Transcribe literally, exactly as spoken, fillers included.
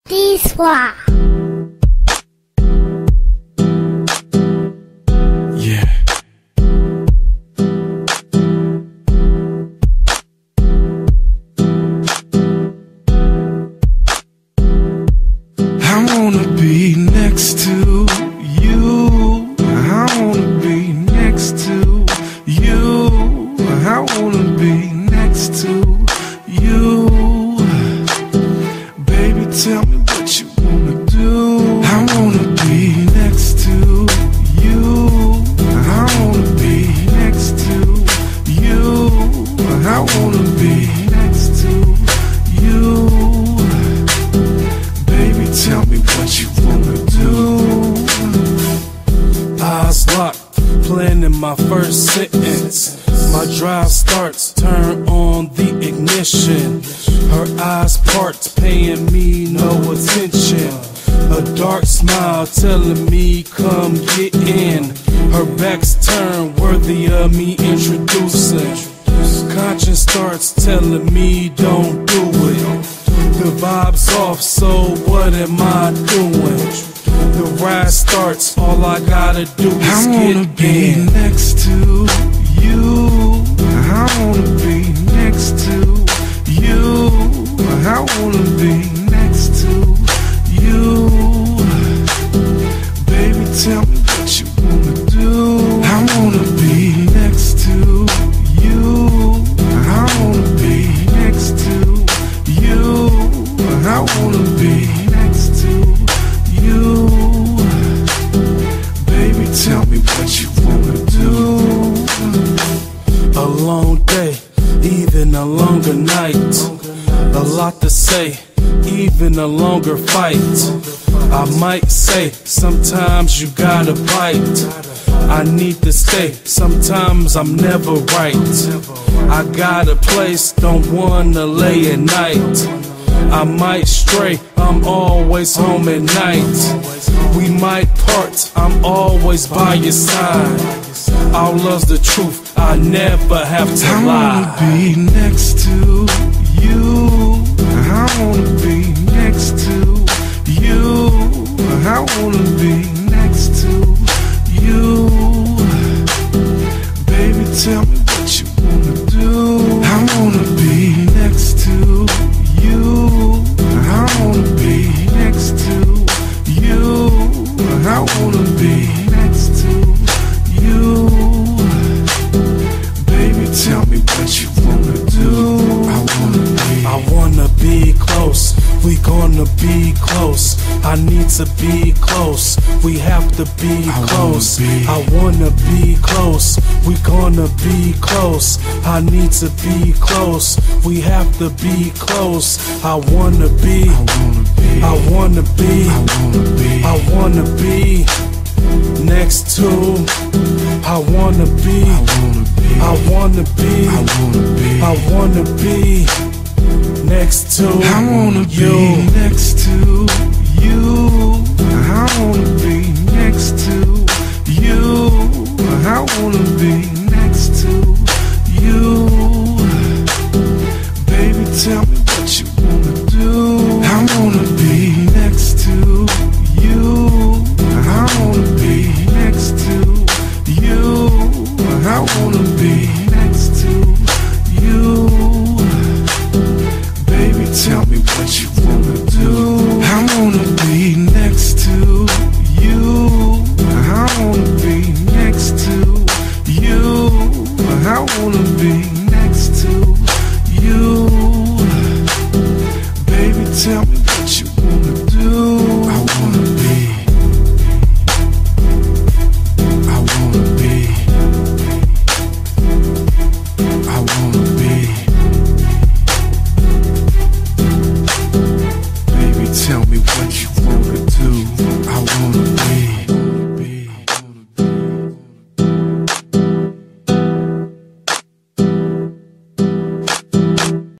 D'Isoire. Yeah. I wanna be next to you. I wanna be next to you. I wanna be next to you. Baby, tell me what you wanna do. I wanna be next to you. I wanna be next to you. I wanna be next to you. Baby, tell me what you wanna do. Eyes locked, planning my first sentence. My drive starts, turn on the ignition. Her eyes part, paying me no attention. A dark smile telling me come get in. Her back's turned, worthy of me introducing. Conscience starts telling me don't do it. The vibe's off, so what am I doing? The ride starts, all I gotta do is I wanna get be in. next to you. I wanna be next to you. I wanna be next to you. Baby, tell me what you wanna do. I wanna be next to you. I wanna be next to you. I wanna be next to you. Baby, tell me what you wanna do. A long day, even a longer night. A lot to say, even a longer fight. I might say, sometimes you gotta bite. I need to stay, sometimes I'm never right. I got a place, don't wanna lay at night. I might stray, I'm always home at night. We might part, I'm always by your side. Our love's the truth, I never have to I lie. wanna be next to you. I wanna be next to you. I wanna be next to you. Baby, tell me what you wanna do. I wanna be next to you. I wanna be next to you. I wanna be next to you. Baby, tell me what you wanna do. I wanna be I wanna be close, we gonna be close. I need to be close, we have to be I close. wanna be. I wanna be close, we gonna be close. I need to be close, we have to be close. I wanna be, I wanna be I wanna be, I wanna be I wanna be next to. I wanna be, I wanna be I wanna be, I wanna be I wanna be next to I wanna you. be next to you. I wanna be next to you. I wanna be next to you. Baby, tell me what you wanna do. I wanna be next to you. I wanna be next to you. I wanna be next to you. Baby, tell me what you wanna do. I wanna be next to you. I wanna be next to you. I wanna be next to you. Baby, tell me what you wanna do. I wanna be I wanna be I wanna be Baby, tell me what you want.